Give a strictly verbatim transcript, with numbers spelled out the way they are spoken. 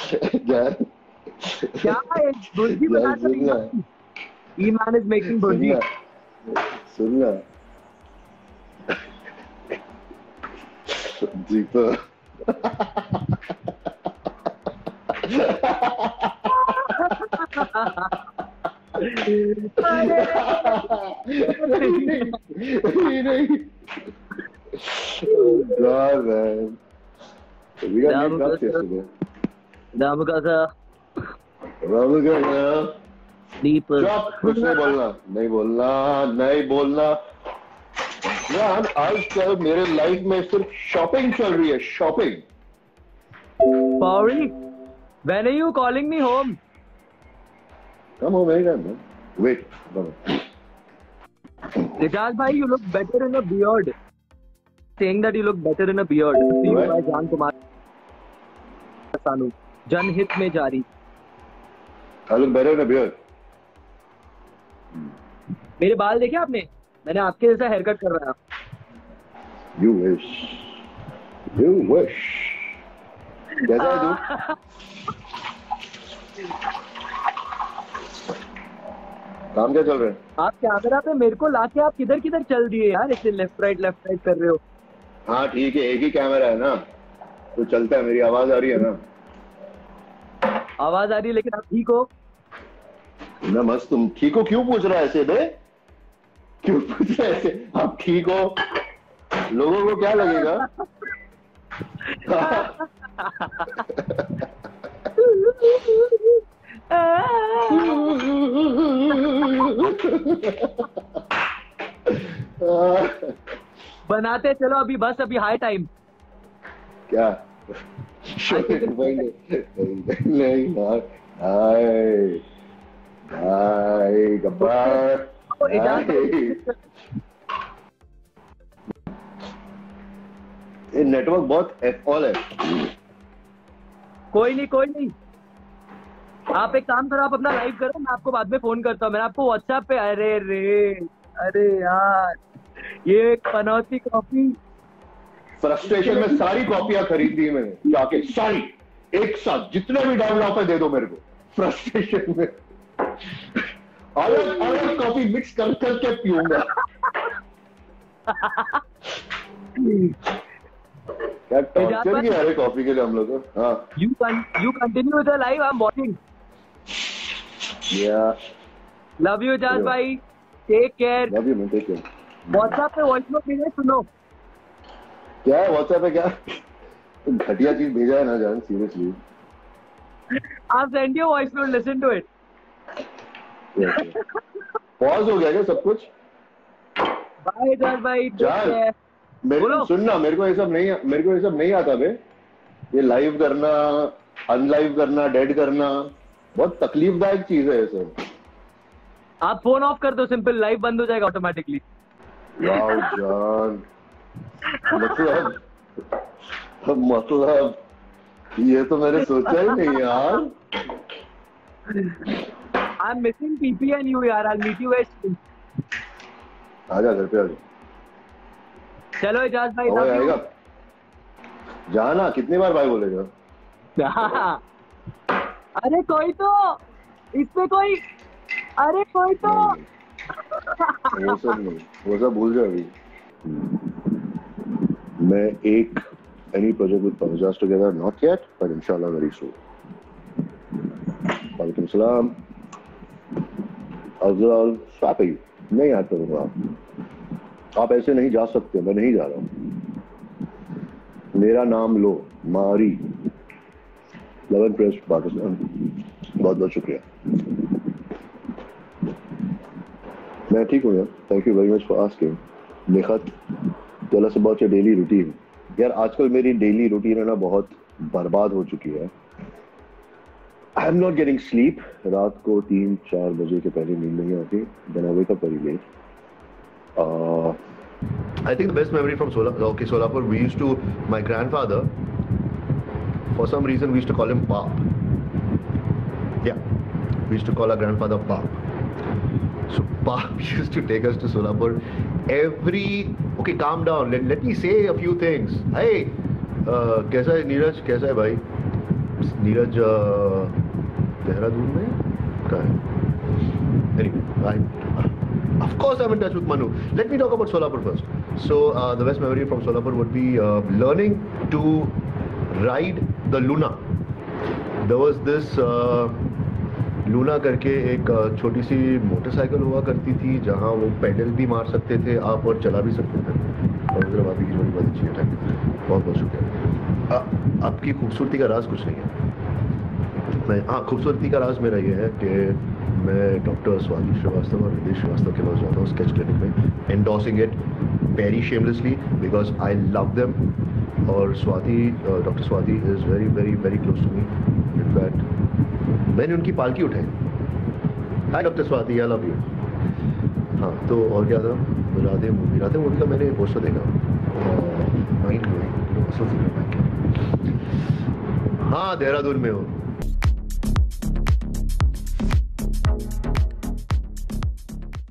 यार क्या है भुर्जी यार बनाता सुन ना, है? ईमान इज मेकिंग सुन भुर्जी। ना, सुन ना जी तो अरे नहीं नहीं नहीं oh god man, we got दाम late का up yesterday. दाम का सा राहुल का ना, दीप चुप, कुछ नहीं बोलना, नहीं बोलना, नहीं बोलना यार। आजकल मेरे लाइफ में सिर्फ शॉपिंग चल रही है, shopping. Pauri, when are you calling me home? Come home anytime, man. Wait, no, no. Rijal bhai, you look better in a beard. Saying that you look better in a beard. See you by Jan Kumar Sanu. जनहित में जारी। I look better in a beard. मेरे बाल देखे आपने? मैंने आपके जैसा हेयर कट करवाया। You wish. You wish. कैसा है तू? काम क्या चल रहा है? आप कैमरा पे मेरे को लाके आप किधर किधर चल दिए यार, ऐसे लेफ्ट राइट लेफ्ट राइट कर रहे हो। हाँ ठीक है, एक ही कैमरा है ना, तो चलता है। मेरी आवाज आ रही है ना? आवाज आ रही है, लेकिन आप ठीक हो? ना मस्त। तुम ठीक हो क्यों पूछ रहा है ऐसे बे? क्यों पूछ रहा है ऐसे? आप ठीक हो? लोगों को क्या लगेगा? बनाते चलो अभी, बस अभी हाई टाइम। क्या? नहीं यार, हाय हाय गब्बर, ये नेटवर्क बहुत एफऑल है। कोई नहीं कोई नहीं, आप एक काम करो, आप अपना लाइव करो, मैं आपको बाद में फोन करता हूँ। मैंने आपको व्हाट्सएप पे, अरे रे अरे यार ये एक पनौती कॉफी। फ्रस्ट्रेशन में सारी कॉपियां खरीद दी मैंने जाके, सारी एक साथ, जितने भी डाउनलोड पे दे दो मेरे को। फ्रस्ट्रेशन में अलग अलग कॉफी मिक्स कर करके पीऊंगा। क्या टॉर्चर किया है कॉफी के लिए हम लोग को। हाँ, you you continue with the live, I am watching. या लव यू एजाज भाई, take care. Love you man, take care. WhatsApp पे वॉइस नोट भेजे, सुनो। क्या है व्हाट्सएप पे? क्या घटिया चीज भेजा है ना जान, सीरियसली। आप send your voice note, listen to it. Pause हो गया क्या सब कुछ? बाय एजाज भाई, टेक जान केयर। मेरे सुनना, मेरे को ये सब नहीं, मेरे को ये सब नहीं आता बे। ये लाइव करना, अनलाइव करना, डेड करना बहुत तकलीफदायक चीज है ये सब। आप फोन ऑफ कर दो, सिंपल, लाइव बंद हो जाएगा ऑटोमेटिकली। वाओ जान, मतलब मतलब ये तो मैंने सोचा ही नहीं यार। I am missing PP and you यार, आई मीट यू एट। आजा घर पे, आजा। चलो एजाज भाई, लव यू। आएगा जाना, कितनी बार भाई बोलेगा? अरे कोई तो इसमें कोई, अरे कोई तो वो सब नहीं, वो सब भूल जाओ अभी। मैं एक any project with Panjas together, not yet, but inshallah very soon. वालेकुम सलाम। अफजल स्वापी नहीं याद करूंगा, आप ऐसे नहीं जा सकते, मैं नहीं जा रहा हूँ। मेरा नाम लो, मारी, लवन प्रेस पाकिस्तान। बहुत बहुत शुक्रिया। मैं ठीक हूँ यार, thank you very much for asking. Nikhat, tell us about your daily routine. यार आजकल मेरी डेली रूटीन है ना बहुत बर्बाद हो चुकी है। I am not getting sleep. रात को तीन चार बजे के पहले नींद नहीं आती। Then I wake up very late. I think the best memory from Sola, okay, Solapur, we used to, my grandfather, for some reason we used to call him Pap. Yeah, we used to call our grandfather Pap. So Pap used to take us to Solapur every, okay, calm down, let, let me say a few things. Hey, uh, कैसा है नीरज, कैसा है भाई? नीरज देहरादून में कहाँ है? Anyway, I, of course I'm in touch with Manu. Let me talk about Solapur first. So uh, the best memory from Solapur would be uh, learning to ride the Luna. There was this uh, Luna करके एक छोटी सी motorcycle हुआ करती थी जहाँ वो pedal भी मार सकते थे आप और चला भी सकते थे। और मतलब आपकी की बहुत अच्छी है, बहुत बहुत शुक्रिया। आपकी खूबसूरती का राज कुछ नहीं है। मैं हाँ खूबसूरती का राज मेरा ये है कि मैं डॉक्टर स्वाति श्रीवास्तव और विदेश श्रीवास्तव के पास जाता हूँ स्केच क्लिनिक में, endorsing it very shamelessly because I love them. और Swati doctor Swati is very very very close to me. In fact मैंने उनकी पालकी उठाई। Hi doctor Swati, I love you. हाँ तो और क्या था, राधे मूवी राधे मूवी का मैंने पोस्टर देखा, माइंड ब्लोइंग। हाँ देहरादून में हो।